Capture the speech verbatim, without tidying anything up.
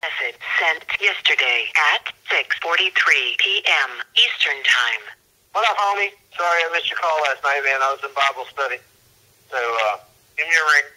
Message sent yesterday at six forty-three p.m. Eastern Time. What up, homie? Sorry I missed your call last night, man. I was in Bible study. So, uh, give me a ring.